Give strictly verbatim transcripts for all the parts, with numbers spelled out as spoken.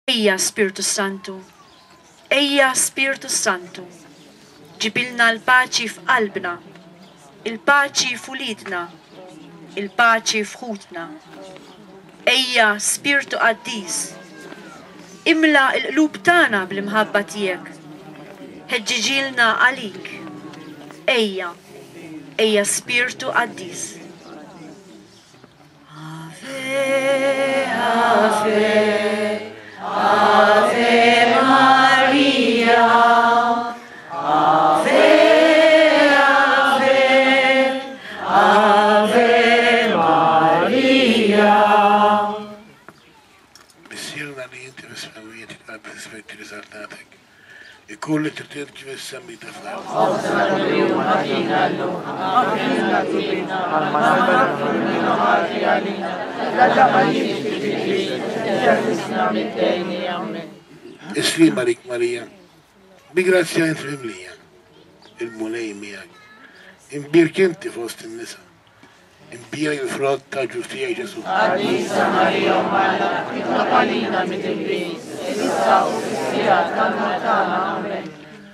Ejja Spiritu Santu, ejja Spiritu Santu, ġibilna l-paċi f'qalbna, il-paċi f'ulidna, il-paċi f'ħutna. Ejja Spiritu Qaddis, imla l-qlub tagħna bl-imħabba tiegħek, ħeġġiġilna għalik. Ejja, ejja Spiritu Qaddis. Ave, ave, Ave Maria, Ave, Ave, Ave Maria. بسيرنا اللي انت بسماويتك ما بتسمعك رسالتك يكون اللي ترتيب كيف تسمي تفعل اسلم عليك ماريا بجراتيا انت مملية المولاي مياك امبيرك انت في وسط النساء امبيرك الفراد تاج وفتيا جسو Adisa Maria Umana, Itlapalina Mitibis, Elisa Ufisia, Talmatana, Amen.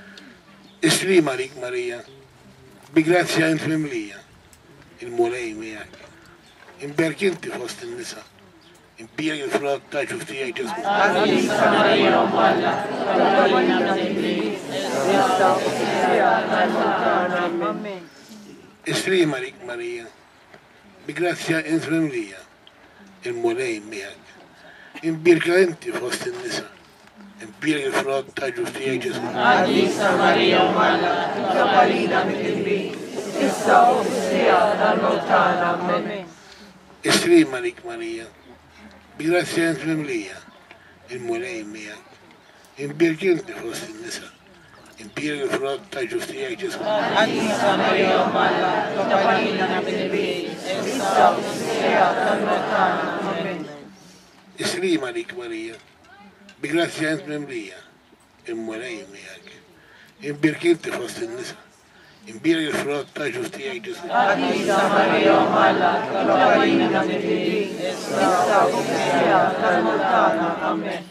اسلم عليك ماريا بجراتيا انت مملية المولاي مياك امبيرك انت في وسط النساء امبيرك الفراد تاج وفتيا جسو Adisa Maria Umana, Itlapalina Mitibis, Elisa Ufisia, Talmatana, Amen. اسلم عليك ماريا بجراتيا انت مملية المولاي مياك امبيرك انت في وسط النساء امبيرك الفراد تاج وفتيا جسو Adisa Maria Umana, Itlapalina Mitibis, Elisa Ufisia, Talmatana, Amen. اسلم عليك ماريا بجراتيا انت مملية المولاي مياك امبيرك انت في وسط النساء امبيرك الفراد تاج وفتيا جسو Adisa Maria Umana, Itlapalina Mitibis, Elisa Ufisia, Talmatana, Amen. اسلم عليك ماريا بجراتيا انت مملية المولاي مياك امبيرك انت في وسط النساء امبيرك الفراد تاج وفتيا جسو Adisa Maria Umana, Itlapalina Mitibis, Elisa Ufisia, Talmatana, Amen.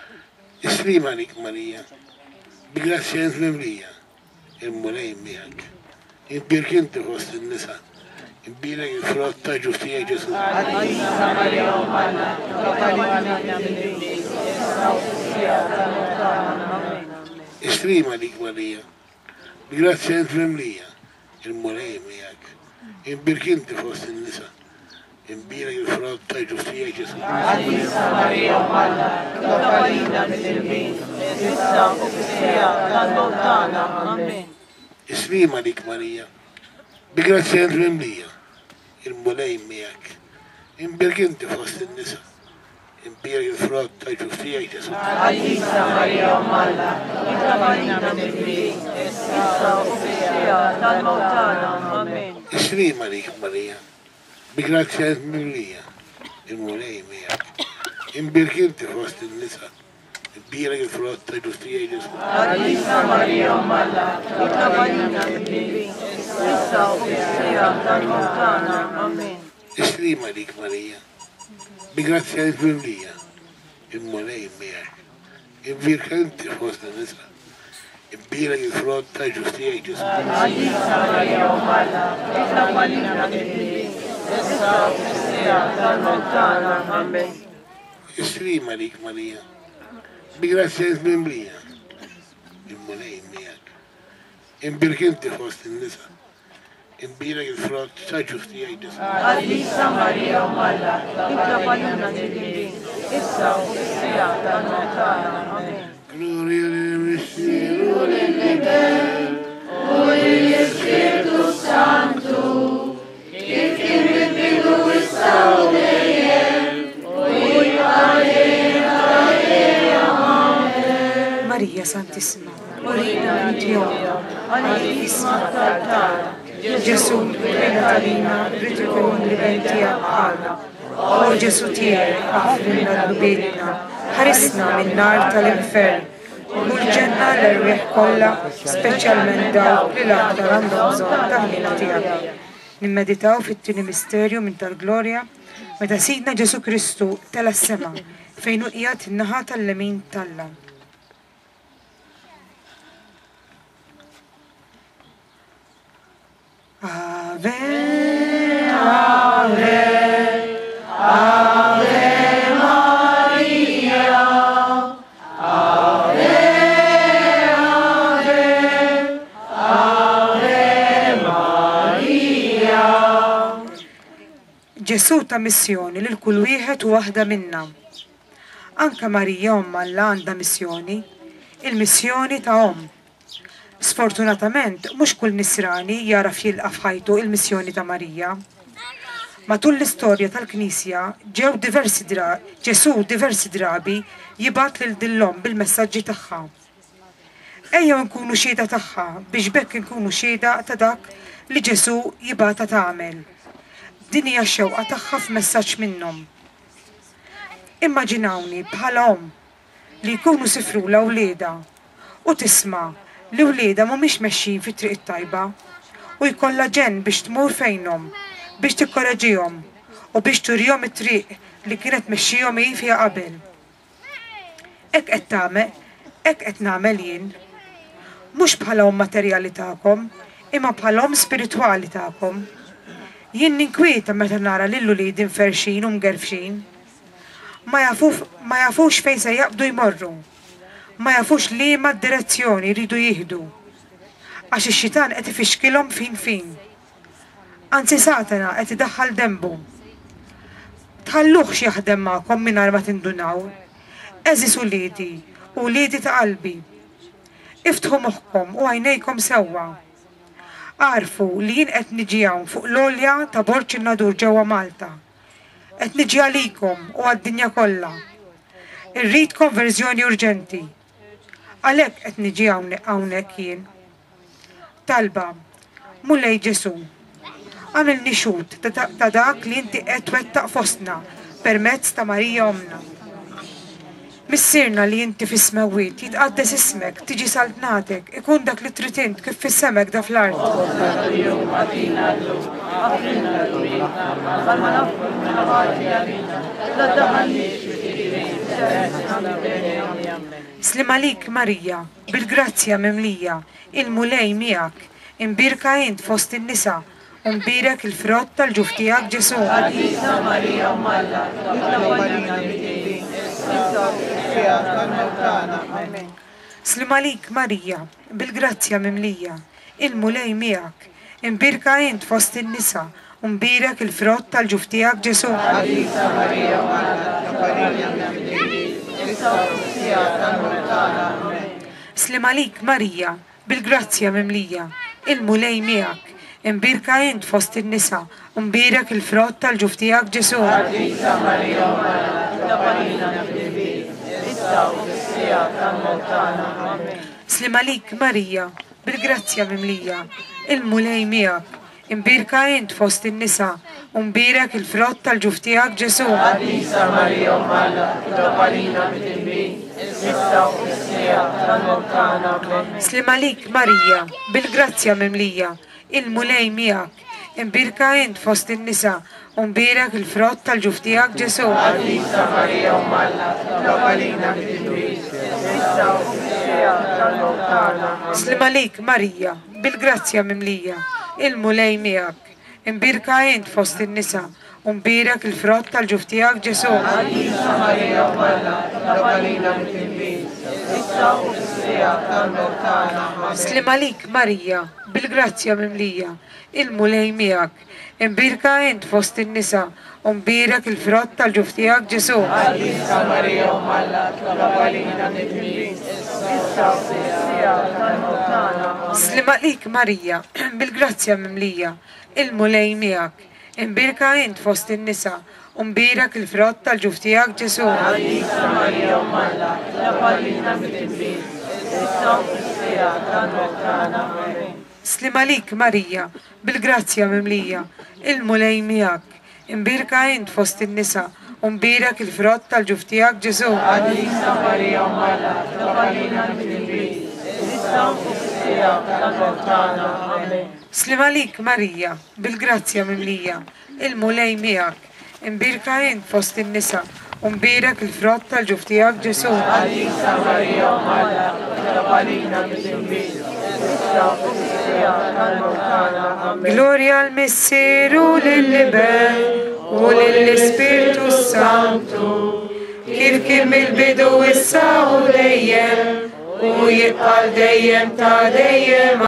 اسلم عليك ماريا بجراتيا انت مملية المولاي مياك امبيرك انت في وسط النساء امبيرك الفراد تاج وفتيا جسو Adisa Maria Umana, Itlapalina Mitibis, Elisa Ufisia, Talmatana, Amen. اسلم عليك ماريا بجراتيا انت مملية المولاي مياك امبيرك انت في وسط النساء امبيرك الفراد تاج وفتيا جسو Adisa Maria Umana, Itlapalina Mitibis, Elisa Ufisia, Talmatana, Amen. اسلم عليك ماريا بجراتيا انت مملية المولاي مياك امبيرك انت في وسط النساء امبيرك الفراد تاج وفتيا جسو Adisa Maria Umana, Itlapalina Mitibis, Elisa Ufisia, Talmatana, Amen. اسلم عليك ماريا بجراتيا انت مملية المولاي مياك امبيرك انت في وسط النساء امبيرك الفراد تاج وفتيا جسو Adisa Maria Umana, Itlapalina Mitibis, Elisa Ufisia, Talmatana, Amen. اسلم عليك ماريا بجراتيا انت مملية المولاي مياك امبيرك انت في وسط النساء امبيرك الفراد تاج وفتيا جسو Adisa Maria Umana, Itlapalina Mitibis, Elisa Ufisia, Talmatana, Amen. اسلم عليك ماريا بجراتيا انت مملية المولاي مياك امبيرك انت في وسط النساء امبيرك الفراد تاج وفتيا جسو Adisa Maria Umana, Itlapalina Mitibis, Elisa Ufisia, Talmatana, Amen. Gloria al Signore. Maria Santissima, Morina Dio, Anissima Tartara, Gesù, Renatalina, ritrikun ribentija bħalna. O Ġesu tiegħi, ħafrinna l-bidna, ħarisna min-nar tal-infern, mul-ġenna l-erwieħ kollha, speċjalment dawk li l-aktar għandhom bżonn tal-ħina tiegħek. Nimmeditaw fit-tieni misterju minn tal-glorja meta Sidna Ġesu Kristu tela s-sema fejn hu qiegħed in-naħa tal-lemin tal-Alla. Ave, Ave, Ave Maria, Ave, Ave, Ave Maria. Ġesu ta' missjoni lil kull wieħed u waħda minna. Anka Marija Omm Alla għandha missjoni, il-missjoni ta' Omm. Sfortunatament, mhux kull nisrani jaraf jilqa' f'ħajtu il-missjoni ta' Marija. Matul l-istorja tal-Knisja ġew diversi drabi, Ġesu diversi drabi jibgħat lil dillhom bil-messaġġi tagħha. Ejjew nkunu xhieda tagħha biex bekk inkunu xhieda ta' dak li Ġesu jibgħatha tagħmel. Din hija x-xewqa tagħha f'messaġġ minnhom. Immaġinawni bħala omm li jkunu sifrula wlieda u tisma' li wlieda mhumiex mexxin fit-triq it-tajba u jkollha ġenn biex tmur fejnhom, biex tikkoreġihom u biex turihom it-triq li kienet mexxihom hi fiha qabel. Hekk qed tagħmel, hekk qed nagħmel jien. Mhux bħala omm materjali tagħkom, imma bħala omm spiritwali tagħkom. Jien ninkwieta meta nara lil uliedi mferxin u mgerfxin. Ma jafux ma jafux fejn se jaqbdu jmorru. Ma jafux liema direzzjoni jridu jieħdu. Għax ix-xitan qed ifixkilhom fin fin. Anzi Satana qed idaħħal dembu. Tħalluhx jaħdem magħkom mingħajr ma tindunaw. Eżis uliedi u uliedi ta' qalbi. Iftħu moħħkom u għajnejkom sewwa. Għarfu li jien qed niġi hawn fuq l-olja ta' Borċ in-Nadur ġewwa Malta. Qed niġi għalikom u għad-dinja kollha. Irrid konverżjoni urġenti. Għalhekk qed niġi hawnhekk jien. Talba, mulej Ġesu. Għamilni xut ta' dak li inti qed twettaq fostna permezz ta' Marija Ommna. Missirna li inti fis-smewwiet jitqaddes ismek, tiġi saltnatek, ikun dak li trid int kif fis-semek da fl-art. Slim għalik Marija, bil-grazzja mimlija, il-mulej miegħek, imbirka int fost in-nisa, u mbirek il-frott tal-ġuf tiegħek Ġesu. Marija Omm Alla, Slim għalik Marija, bil-grazzja mimlija, il-mulej miegħek, imbirka int fost in-nisa, u mbirek il-frott tal-ġuf tiegħek Ġesu. Slim għalik Marija, bil-grazzja mimlija, il-mulej miegħek, imbirka int fost in-nisa, u mbirek il-frott tal-ġuf tiegħek Ġesu. Slim għalik Marija, bil-grazzja mimlija, il-mulej miegħek, imbirka int fost in-nisa, u mbirek il-frott tal-ġuf tiegħek Ġesu. Slim għalik Marija, bil-grazzja mimlija, il-mulej miegħek, imbirka int fost in-nisa, u mbirek il-frott tal-ġuf tiegħek Ġesu. Slim għalik Marija, bil-grazzja mimlija, il-mulej miegħek, imbirka int fost in-nisa, u mbirek il-frott tal-ġuf tiegħek Ġesu. Slim għalik Marija, bil-grazzja mimlija, il-mulej miegħek, imbirka int fost in-nisa, u mbirek il-frott tal-ġuf tiegħek Ġesu. Slim għalik Marija, bil-grazzja mimlija, il-mulej miegħek, imbirka int fost in-nisa, u mbirek il-frott tal-ġuf tiegħek Ġesu. Slim għalik Marija, bil-grazzja mimlija, il-mulej miegħek, imbirka int fost in-nisa, u mbirek il-frott tal-ġuf tiegħek Ġesu. Slim għalik Marija, bil-grazzja mimlija, il-mulej miegħek, imbirka int fost in-nisa, Umbirek il-frott tal-ġuf tiegħek Ġesu. Għalisa Marija u Malla, tlaqbalina bid-dinbin. Issa u fis-sija tal-mawtana. Amen. Gloria al Missieru lill-Liber u lill-Ispirtu Santu, kif kien mill-bidu issa u dejjem u jibqa' dejjem ta' dejjem.